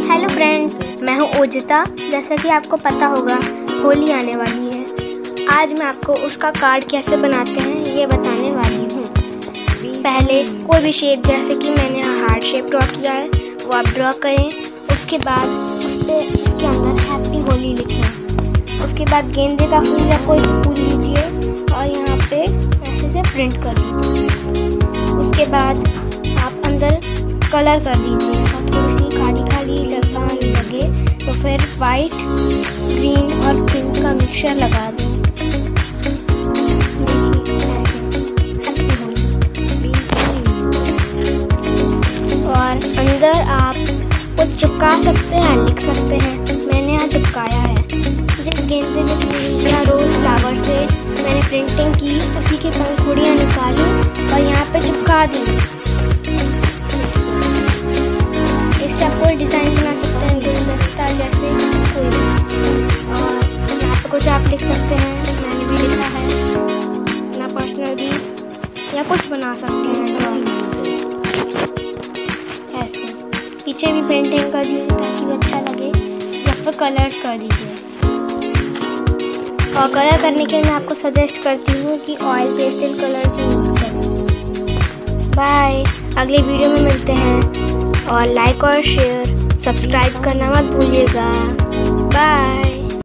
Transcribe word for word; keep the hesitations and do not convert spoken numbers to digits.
Hello friends, मैं हूँ ओजिता। जैसा कि आपको पता होगा होली आने वाली है। आज मैं आपको उसका कार्ड कैसे बनाते हैं ये बताने वाली हूँ। पहले कोई भी शेप, जैसे कि मैंने हार्ट शेप ड्रॉ किया है, वो आप ड्रॉ करें। उसके बाद उस पे उसके अंदर हैप्पी होली लिखें। उसके बाद गेंदे का फूल या कोई भी फूल लीजिए और यहाँ पे ऐसे से प्रिंट कर दीजिए। उसके बाद आप अंदर कलर कर दीजिए और थोड़ी सी खाली खाली जगह लगे तो फिर वाइट, ग्रीन और पिंक का मिक्सचर लगा दें। और अंदर आप कुछ चिपका सकते हैं, लिख सकते हैं। मैंने यहाँ चिपकाया है। जिस गेंदे के फूल या रोज फ्लावर से मैंने प्रिंटिंग की, उसी की पंखुड़ियाँ निकाली और यहाँ पे चिपका दी। इससे आप कोई डिज़ाइन बना सकते हैं, गुलदस्ता जैसे कोई भी। और यहाँ पे कुछ आप लिख सकते हैं, मैंने भी लिखा है अपना पर्सनल भी, या कुछ बना सकते हैं ड्राइंग ऐसे। पीछे भी पेंटिंग कर दीजिए ताकि वो अच्छा लगे, या फिर कलर्स कर दीजिए। और कलर करने के लिए मैं आपको सजेस्ट करती हूँ कि ऑयल पेस्टल कलर से यूज़ करें। बाय, अगले वीडियो में मिलते हैं। और लाइक और शेयर सब्सक्राइब करना मत भूलिएगा। बाय।